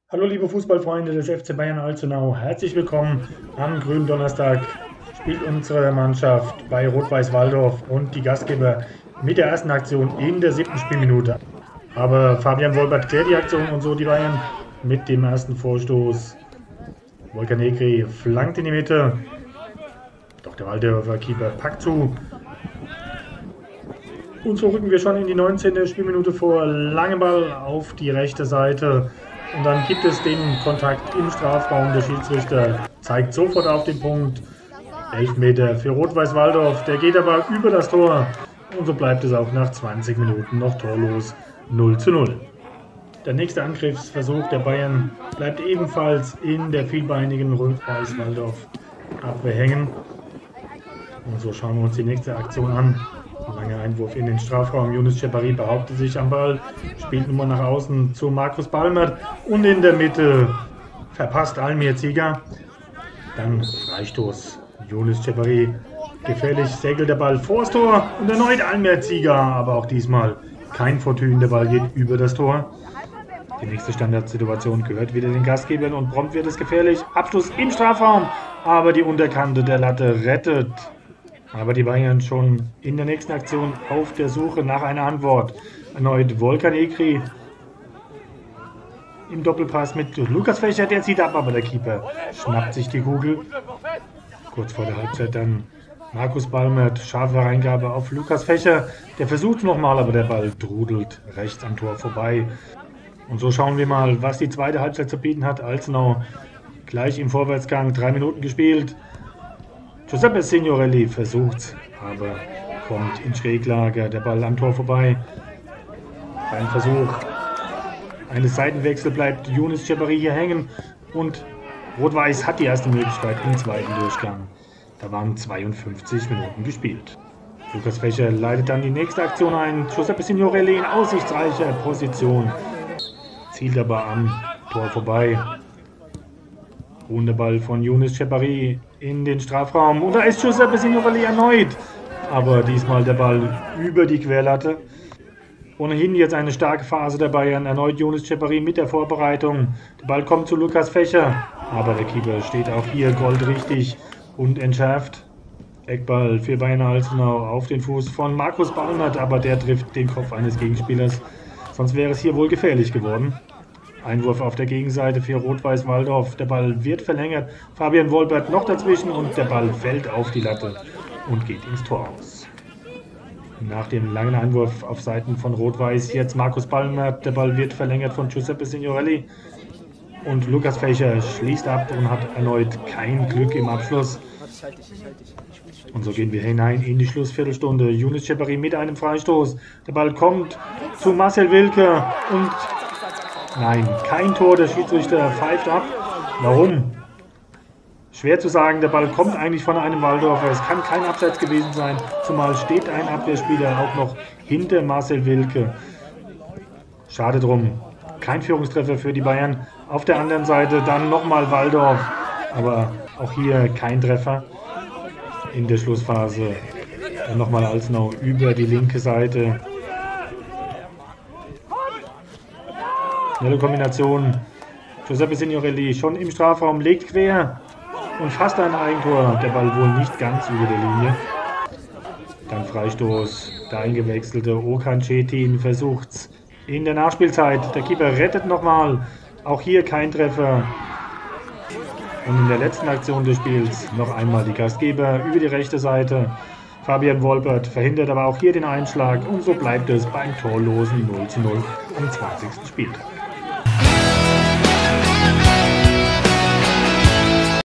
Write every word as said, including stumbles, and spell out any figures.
Hallo liebe Fußballfreunde des F C Bayern Alzenau, herzlich willkommen am grünen Donnerstag. Spielt unsere Mannschaft bei Rot-Weiß Walldorf und die Gastgeber mit der ersten Aktion in der siebten Spielminute. Aber Fabian Wolbert klärt die Aktion und so die Bayern mit dem ersten Vorstoß. Volkan Negri flankt in die Mitte, doch der Walldorfer Keeper packt zu. Und so rücken wir schon in die neunzehnte Spielminute vor. Lange Ball auf die rechte Seite. Und dann gibt es den Kontakt im Strafraum. Der Schiedsrichter zeigt sofort auf den Punkt. Elfmeter für Rot-Weiß Walldorf. Der geht aber über das Tor. Und so bleibt es auch nach zwanzig Minuten noch torlos null zu null. Der nächste Angriffsversuch der Bayern bleibt ebenfalls in der vielbeinigen Rot-Weiß Walldorf Abwehr hängen. Und so schauen wir uns die nächste Aktion an. Langer Einwurf in den Strafraum. Younes Chappari behauptet sich am Ball, spielt Nummer nach außen zu Markus Balmert und in der Mitte verpasst Almir Ziga. Dann Freistoß. Younes Chappari gefährlich, segelt der Ball vors Tor und erneut Almir Ziga, aber auch diesmal kein Fortune. Der Ball geht über das Tor. Die nächste Standardsituation gehört wieder den Gastgebern und prompt wird es gefährlich. Abschluss im Strafraum, aber die Unterkante der Latte rettet. Aber die Bayern schon in der nächsten Aktion auf der Suche nach einer Antwort. Erneut Volkan Negri im Doppelpass mit Lukas Fächer, der zieht ab, aber der Keeper schnappt sich die Kugel. Kurz vor der Halbzeit dann Markus Balmert, scharfe Reingabe auf Lukas Fächer. Der versucht nochmal, aber der Ball trudelt rechts am Tor vorbei. Und so schauen wir mal, was die zweite Halbzeit zu bieten hat. Alzenau gleich im Vorwärtsgang, drei Minuten gespielt. Giuseppe Signorelli versucht's, aber kommt in Schräglage, der Ball am Tor vorbei. Beim Versuch eines Seitenwechsels bleibt Younes Chappari hier hängen und Rot-Weiß hat die erste Möglichkeit im zweiten Durchgang. Da waren zweiundfünfzig Minuten gespielt. Lukas Fächer leitet dann die nächste Aktion ein. Giuseppe Signorelli in aussichtsreicher Position, zielt aber am Tor vorbei. Ball von Younes Chappari in den Strafraum. Und da ist Giuseppe Signorelli erneut. Aber diesmal der Ball über die Querlatte. Ohnehin jetzt eine starke Phase der Bayern. Erneut Younes Chappari mit der Vorbereitung. Der Ball kommt zu Lukas Fächer. Aber der Keeper steht auch hier goldrichtig und entschärft. Eckball für Bayern Alzenau auf den Fuß von Markus Balmert. Aber der trifft den Kopf eines Gegenspielers. Sonst wäre es hier wohl gefährlich geworden. Einwurf auf der Gegenseite für Rot-Weiß Walldorf. Der Ball wird verlängert. Fabian Wolbert noch dazwischen und der Ball fällt auf die Latte und geht ins Tor aus. Nach dem langen Einwurf auf Seiten von Rot-Weiß jetzt Markus Balmert. Der Ball wird verlängert von Giuseppe Signorelli. Und Lukas Fächer schließt ab und hat erneut kein Glück im Abschluss. Und so gehen wir hinein in die Schlussviertelstunde. Younes Chappari mit einem Freistoß. Der Ball kommt zu Marcel Wilke und nein, kein Tor, der Schiedsrichter pfeift ab. Warum? Schwer zu sagen, der Ball kommt eigentlich von einem Walldorfer. Es kann kein Abseits gewesen sein, zumal steht ein Abwehrspieler auch noch hinter Marcel Wilke. Schade drum. Kein Führungstreffer für die Bayern. Auf der anderen Seite dann nochmal Walldorf. Aber auch hier kein Treffer in der Schlussphase. Dann nochmal Alzenau über die linke Seite. Schnelle Kombination. Giuseppe Signorelli schon im Strafraum, legt quer und fast ein Eigentor. Der Ball wohl nicht ganz über der Linie. Dann Freistoß. Der eingewechselte Okan Cetin versucht's in der Nachspielzeit. Der Keeper rettet nochmal. Auch hier kein Treffer. Und in der letzten Aktion des Spiels noch einmal die Gastgeber über die rechte Seite. Fabian Wolbert verhindert aber auch hier den Einschlag. Und so bleibt es beim torlosen null zu null am zwanzigsten Spieltag. We'll be right back.